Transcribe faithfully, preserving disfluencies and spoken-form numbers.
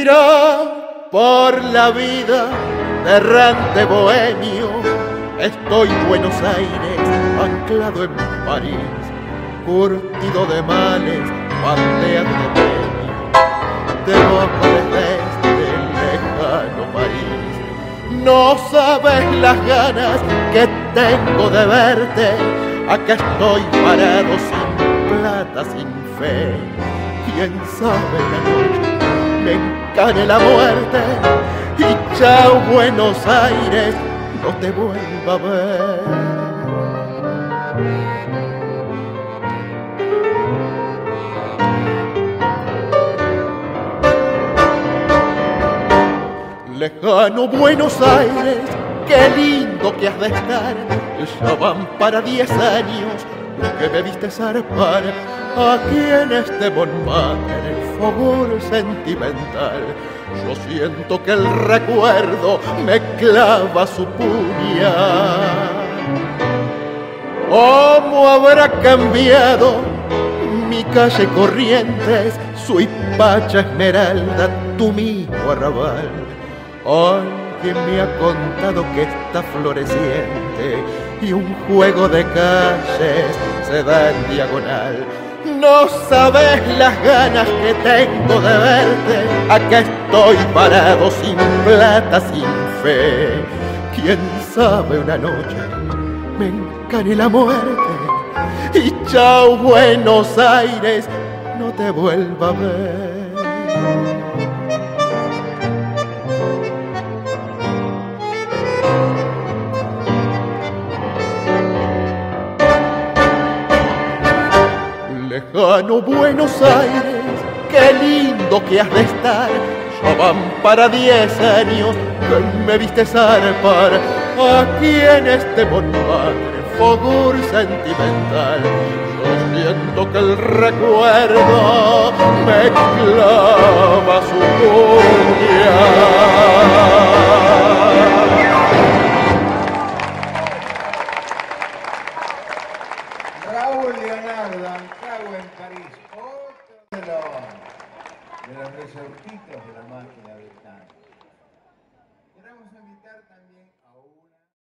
irá por la vida errante bohemio. Estoy en Buenos Aires, anclado en París, curtido de males, bandeado de premio. Te vas desde el lejano París. No sabes las ganas que tengo de verte. Acá estoy parado sin plata, sin fe. Quién sabe la noche me encane la muerte y chao Buenos Aires, no te vuelva a ver. Lejano Buenos Aires, qué lindo que has de estar. Ya van para diez años que me viste zarpar aquí en este Montmartre, el fogor sentimental. Yo siento que el recuerdo me clava su puñal. ¿Cómo habrá cambiado mi calle Corrientes, su Hipacha Esmeralda, tu mismo arrabal? Alguien me ha contado que está floreciente y un juego de calles se da en diagonal. No sabes las ganas que tengo de verte. Acá estoy parado sin plata, sin fe. Quién sabe una noche me encane la muerte y chao Buenos Aires, no te vuelva a ver. Lejano Buenos Aires, qué lindo que has de estar. Ya van para diez años que me viste zarpar aquí en este Montmartre, fogor sentimental. Yo siento que el recuerdo me clava su puñal. Raúl Leonardo, Ancagua en París, otro de los, de los resortitos de la máquina del tango. Queremos invitar también